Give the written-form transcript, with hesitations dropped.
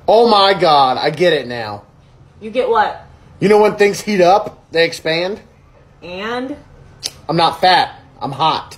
Oh my God, I get it now. You get what? You know when things heat up, they expand? And? I'm not fat. I'm hot.